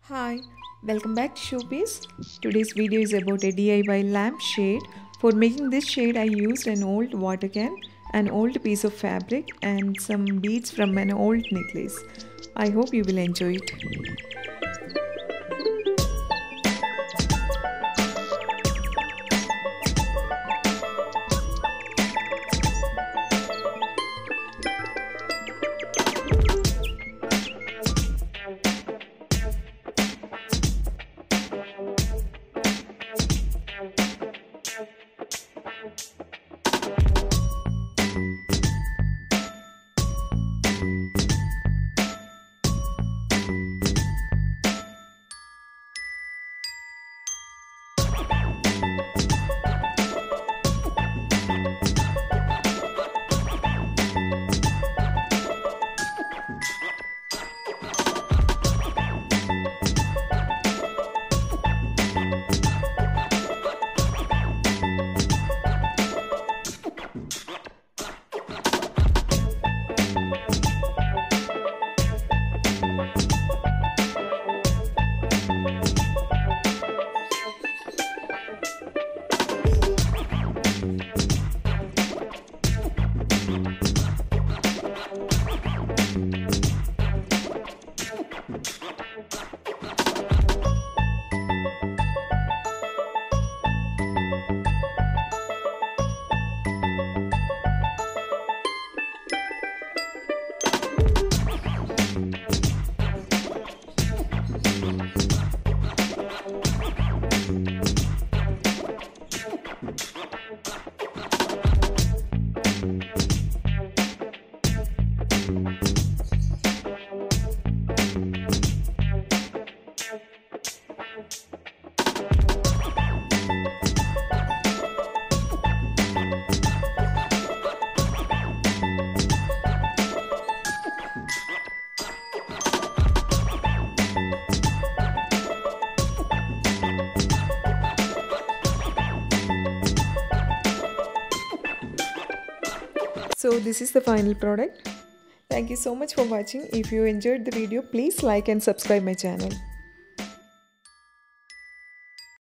Hi, welcome back to Showpiece. Today's video is about a DIY lamp shade. For making this shade I used an old water can, an old piece of fabric and some beads from an old necklace. I hope you will enjoy it. So this is the final product. Thank you so much for watching. If you enjoyed the video, please like and subscribe my channel.